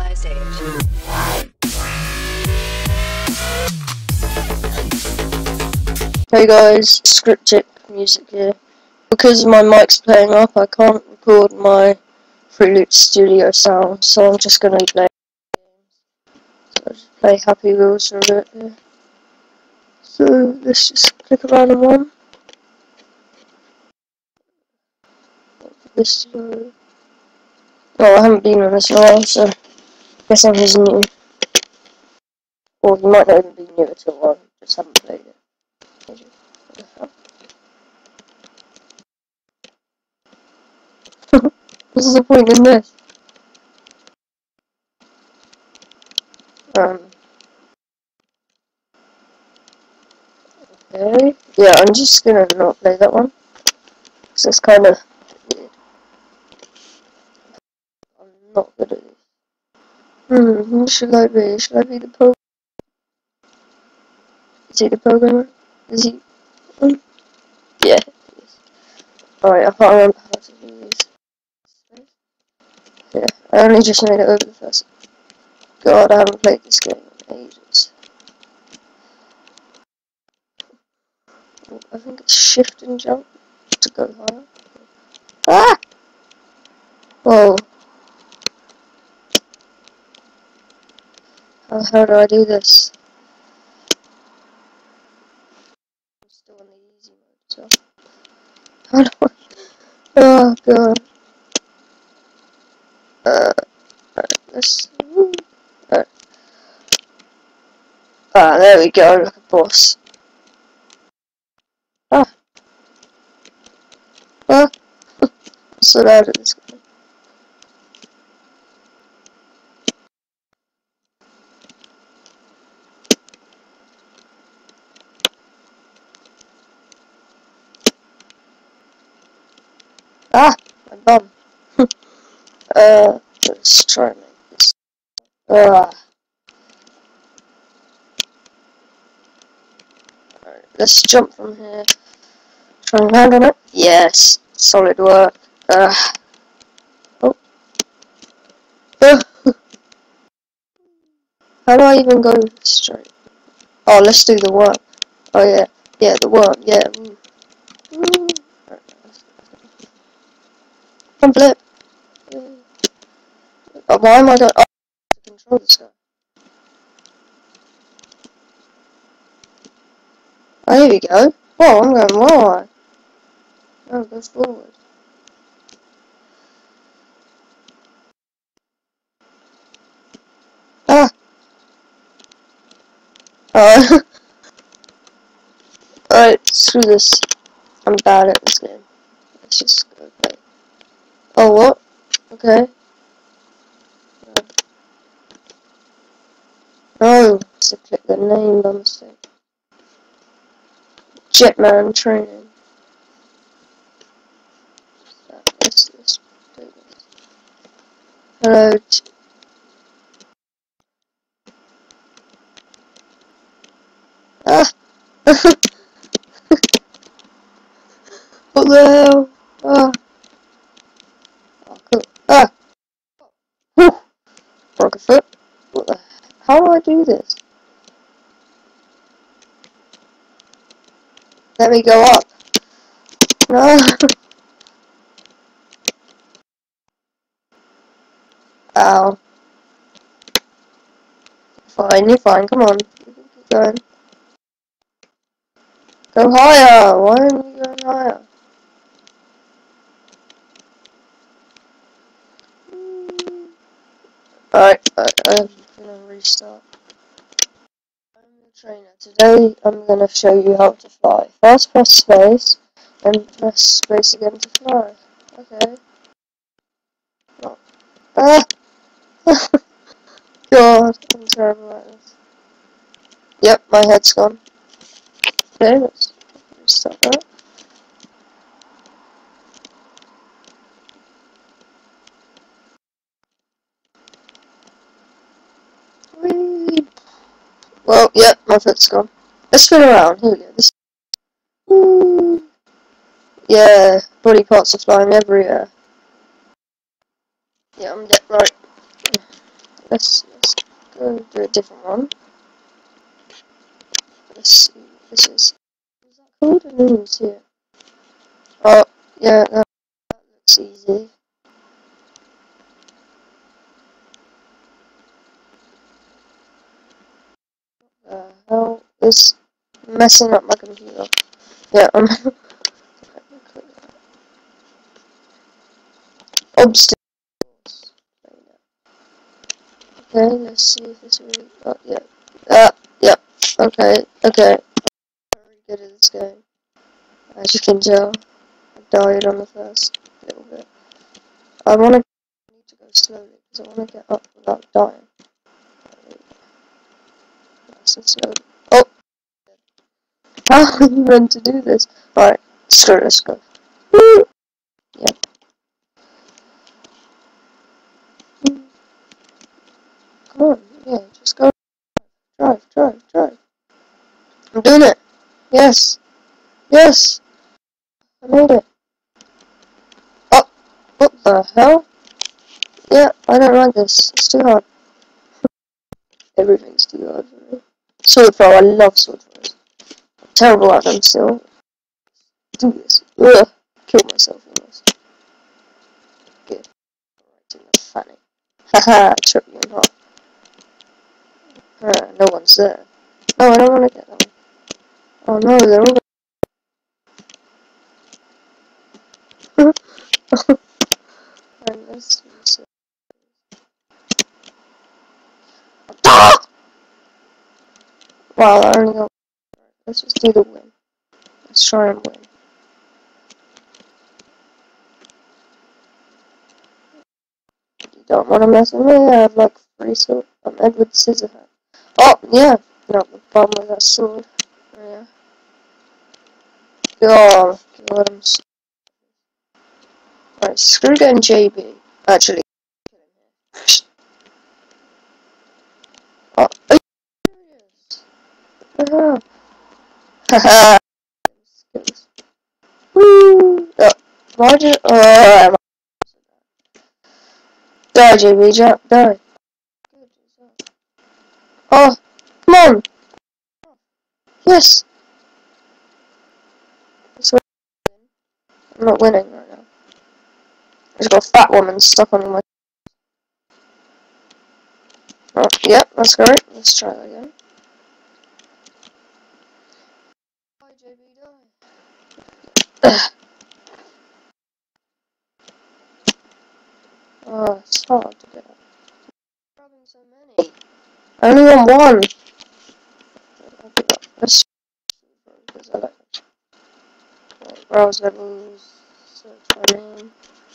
Ice Age. Hey guys, Scriptic Music here. Because my mic's playing up, I can't record my Fruit Loops Studio sound, so I'm just gonna play games. So I'll just play Happy Wheels for a bit here. So let's just click around on one. This oh, I haven't been on this in a while, so I guess I'm his new. Or you might not even be new at all, I just haven't played it. What's the point in this? Okay. Yeah, I'm just gonna not play that one. Because it's kinda weird. I'm not good at this. Who should I be? Should I be the programmer? Is he the programmer? Is he? Yeah. Alright, I can't remember how to do these. Yeah, I only just made it over the first. God, I haven't played this game in ages. I think it's shift and jump to go higher. Ah! Whoa. How do I do this? I'm still on the easy mode, so. How do I? Oh, God. Alright, let's. Alright. Ah, there we go, like a boss. Ah! Ah! I'm so bad at this game. Ah! My bum. Let's try and make this. Ah! Alright, let's jump from here. Try and land on it. Yes! Solid work. Ah! Oh. Ah. How do I even go straight? Oh, let's do the worm. Oh, yeah. Yeah, the worm. Yeah. Woo. Woo. Come flip. Oh, why am I going? Oh, to control this guy. Oh, here we go. Whoa, I'm going wide. Oh, go forward. Ah. Oh. Alright, screw this. I'm bad at this game. Let's just go play. Oh, what? Okay. Oh, so click the name by mistake. Jetman training. Let's do this. Hello. Ah! What the hell? Ah! Oh, cool. Ah! Whew! Broke a foot. What the? How do I do this? Let me go up. No. Ow. Fine, you're fine. Come on. Keep going. Go higher. Why aren't you going higher? Alright, I'm gonna restart. I'm the trainer. Today I'm gonna show you how to fly. First press space, and press space again to fly. Okay. Oh. Ah! God, I'm terrible at this. Yep, my head's gone. Okay, let's restart that. Whee! Well, yep, my foot's gone. Let's spin around. Here we go. This. Woo! Yeah, body parts are flying everywhere. Yeah, I'm dead. Right. let's go do a different one. Let's see. This is that called? I didn't even see it. Oh, yeah, that looks easy. Hell is messing up my computer. Yeah, obstacles. Okay, let's see if this really. Oh, yeah. Yeah. Okay. I'm really good at this game. As you can tell, I died on the first little bit. I need to go slowly because I want to get up without dying. Nice and slowly. Oh, how are you meant to do this? Alright, screw it, let's go. Woo! Yeah. Come on, yeah, just go. Drive. I'm doing it. Yes. I made it. Oh, what the hell? Yeah, I don't like this. It's too hard. Everything's too hard for me. Sword throw, I love sword throws. I'm terrible at them still. Do this. Ugh. Kill myself almost. Good. Right in the fanny. Haha, trip you in half. No one's there. No, I don't want to get that one. Oh no, they're all and let's see. Ah! Wow, I only got. Let's just do the win. Let's try and win. You don't want to mess with me? I have like 3 swords. I'm Edward Scissorhands. Oh, yeah. No, the problem with that sword. Yeah. Oh, God, I'm so. Right, screw getting JB. Actually. Oh, are you serious? Haha. Haha. Woo! Oh, why did. Oh, die, JB, die. Oh, come on! Yes! That's what I'm not winning right now. I just got a fat woman stuck on my. Oh, yep, that's great. Let's try that again. Die, JB, die. Oh, it's hard to get. Grabbing so many. I only want one. I'll give up. Let's because I like it. Right, browse levels. Search my name.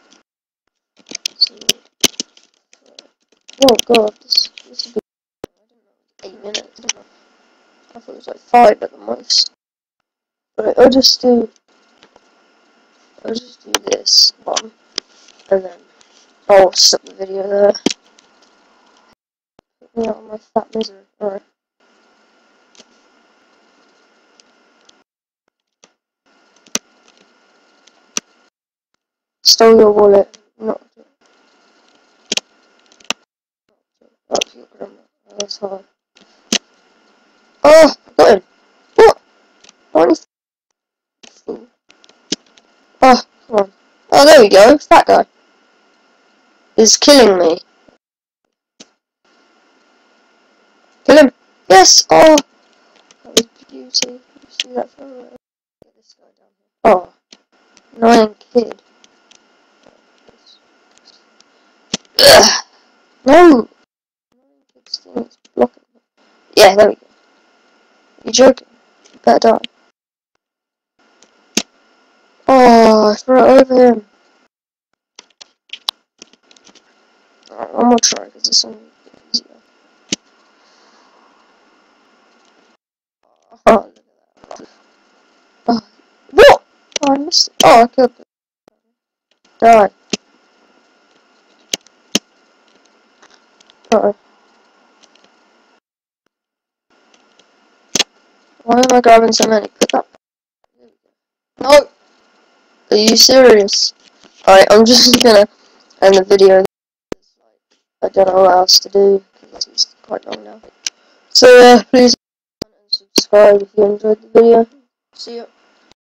See. Oh god, this is good. I don't know. 8 minutes. I thought it was like 5 at the most. But I'll just do this one, and then I'll stop the video there. Put me out of my fat misery. Alright. Stole your wallet. Not up your grandma. That's hard. Oh, I got him. What? What is fool? Oh, come on. Oh, there we go. Fat guy is killing me. Kill him. Yes. Oh, that was beauty. You see that from there? Get this guy down here. Oh, annoying kid. Ugh. No. Annoying kid's thing is blocking me. Yeah, there we go. You joking? You better die. Oh, I threw it over him. Alright, one more try because this one is easier. Oh, look at that. Oh, what? Oh, I missed it. Oh, I killed it. Die. Uh-oh. Why am I grabbing so many? Pick up. No! Are you serious? Alright, I'm just gonna end the video. I don't know what else to do because it's quite long now. So please subscribe if you enjoyed the video. See you.